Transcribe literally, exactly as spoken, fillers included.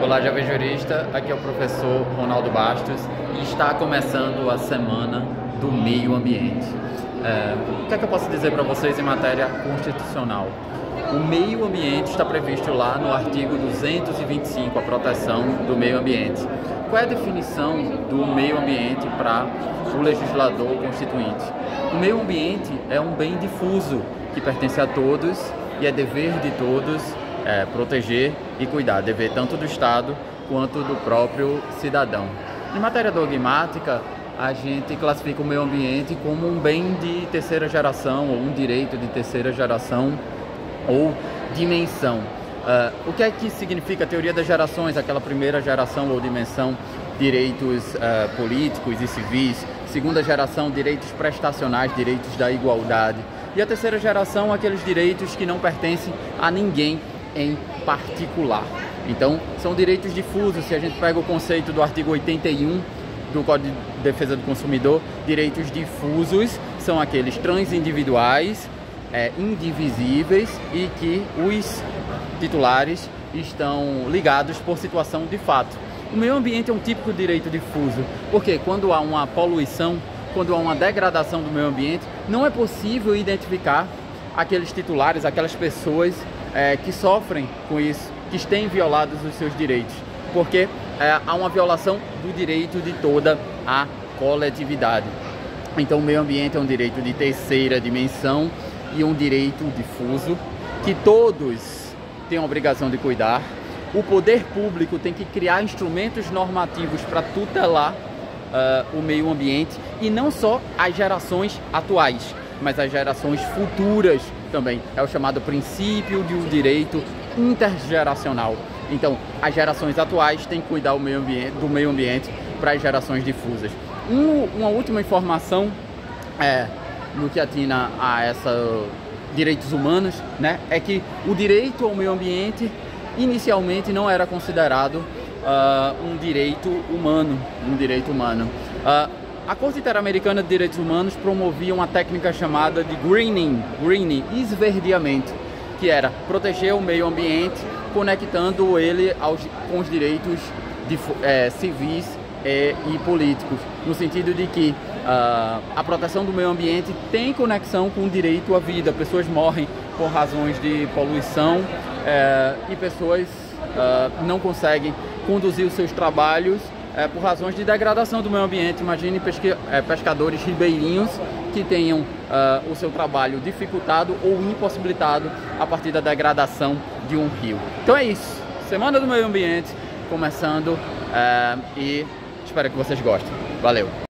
Olá, Jovem Jurista, aqui é o professor Ronaldo Bastos e está começando a Semana do Meio Ambiente. É, o que é que eu posso dizer para vocês em matéria constitucional? O meio ambiente está previsto lá no artigo duzentos e vinte e cinco, a proteção do meio ambiente. Qual é a definição do meio ambiente para o legislador constituinte? O meio ambiente é um bem difuso que pertence a todos e é dever de todos É, proteger e cuidar, dever tanto do Estado quanto do próprio cidadão. Em matéria dogmática, a gente classifica o meio ambiente como um bem de terceira geração, ou um direito de terceira geração ou dimensão. Uh, o que é que significa a teoria das gerações, aquela primeira geração ou dimensão, direitos uh, políticos e civis, segunda geração, direitos prestacionais, direitos da igualdade, e a terceira geração, aqueles direitos que não pertencem a ninguém em particular. Então, são direitos difusos. Se a gente pega o conceito do artigo oitenta e um do Código de Defesa do Consumidor, direitos difusos são aqueles transindividuais, é, indivisíveis e que os titulares estão ligados por situação de fato. O meio ambiente é um típico direito difuso, porque quando há uma poluição, quando há uma degradação do meio ambiente, não é possível identificar aqueles titulares, aquelas pessoas É, que sofrem com isso, que têm violados os seus direitos, porque é, há uma violação do direito de toda a coletividade. Então o meio ambiente é um direito de terceira dimensão e um direito difuso que todos têm a obrigação de cuidar. O poder público tem que criar instrumentos normativos para tutelar uh, o meio ambiente, e não só as gerações atuais, mas as gerações futuras também. É o chamado princípio de um direito intergeracional. Então, as gerações atuais têm que cuidar do meio ambiente, do meio ambiente para as gerações difusas. Um, uma última informação é, no que atina a essa direitos humanos, né, é que o direito ao meio ambiente inicialmente não era considerado uh, um direito humano, um direito humano. Uh, A Corte Interamericana de Direitos Humanos promovia uma técnica chamada de greening, greening, esverdeamento, que era proteger o meio ambiente, conectando ele aos, com os direitos de, é, civis é, e políticos, no sentido de que uh, a proteção do meio ambiente tem conexão com o direito à vida. Pessoas morrem por razões de poluição é, e pessoas uh, não conseguem conduzir os seus trabalhos É, por razões de degradação do meio ambiente. Imagine pesque, é, pescadores ribeirinhos que tenham uh, o seu trabalho dificultado ou impossibilitado a partir da degradação de um rio. Então é isso, Semana do Meio Ambiente começando uh, e espero que vocês gostem. Valeu!